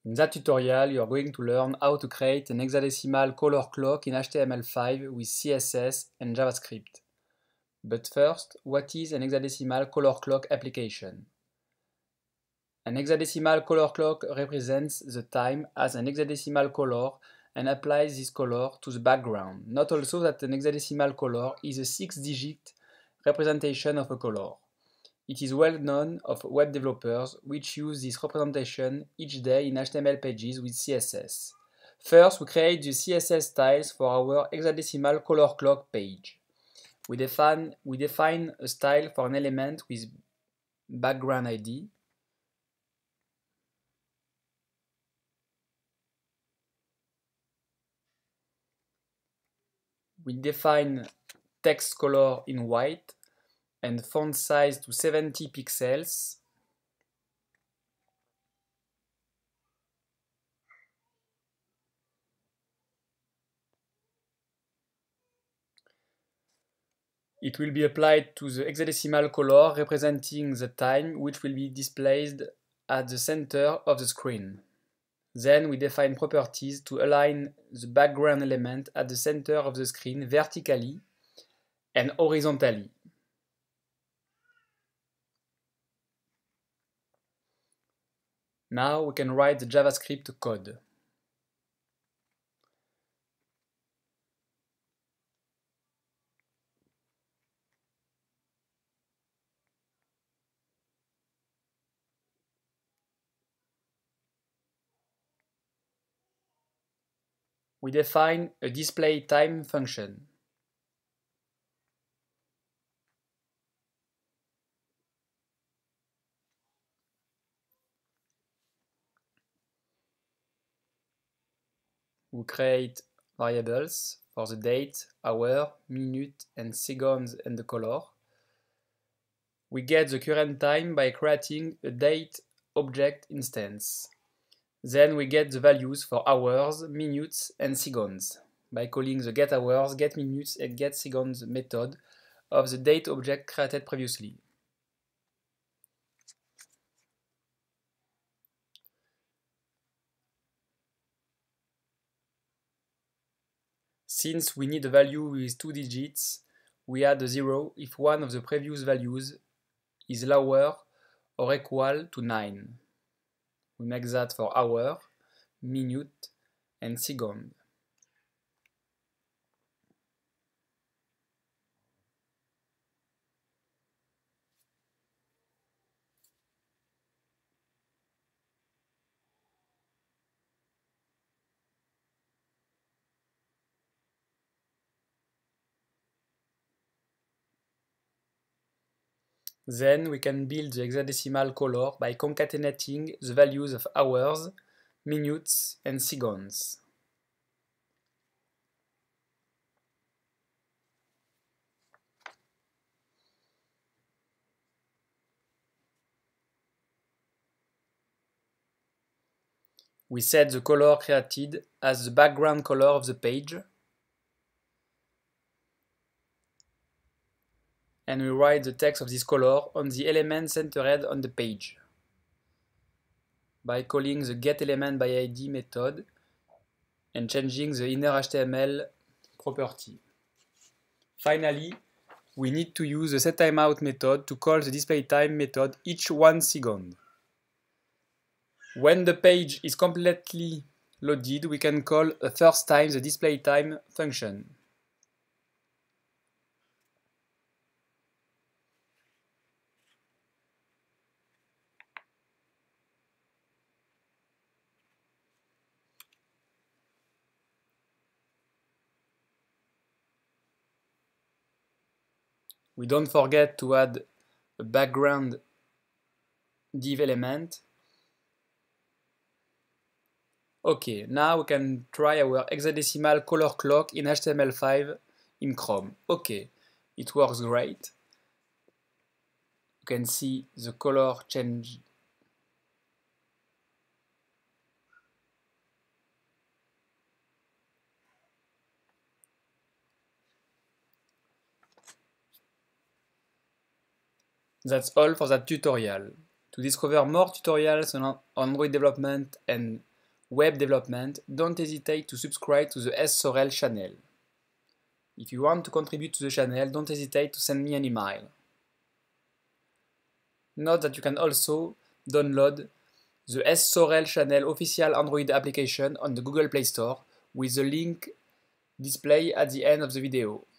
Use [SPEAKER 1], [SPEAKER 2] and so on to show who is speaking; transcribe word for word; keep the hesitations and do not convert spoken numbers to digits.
[SPEAKER 1] In that tutorial, you are going to learn how to create an hexadecimal color clock in H T M L five with C S S and JavaScript. But first, what is an hexadecimal color clock application? An hexadecimal color clock represents the time as an hexadecimal color and applies this color to the background. Note also that an hexadecimal color is a six-digit representation of a color. It is well known of web developers which use this representation each day in H T M L pages with C S S. First, we create the C S S styles for our hexadecimal color clock page. We define, we define a style for an element with background I D. We define text color in white and font size to seventy pixels. It will be applied to the hexadecimal color representing the time, which will be displayed at the center of the screen. Then we define properties to align the background element at the center of the screen vertically and horizontally. Now we can write the JavaScript code. We define a display time function. We create variables for the date, hour, minute, and seconds and the color. We get the current time by creating a date object instance. Then we get the values for hours, minutes, and seconds by calling the getHours, getMinutes, and getSeconds method of the date object created previously. Since we need a value with two digits, we add a zero if one of the previous values is lower or equal to nine. We make that for hour, minute, and second. Then we can build the hexadecimal color by concatenating the values of hours, minutes, and seconds. We set the color created as the background color of the page. And we write the text of this color on the element centered on the page by calling the getElementById method and changing the inner H T M L property. Finally, we need to use the setTimeout method to call the displayTime method each one second. When the page is completely loaded, we can call a first time the displayTime function. We don't forget to add a background div element. Okay, now we can try our hexadecimal color clock in H T M L five in Chrome. Okay, it works great. You can see the color change. That's all for that tutorial. To discover more tutorials on Android development and web development, don't hesitate to subscribe to the S Sorel channel. If you want to contribute to the channel, don't hesitate to send me an email. Note that you can also download the S Sorel channel official Android application on the Google Play Store with the link displayed at the end of the video.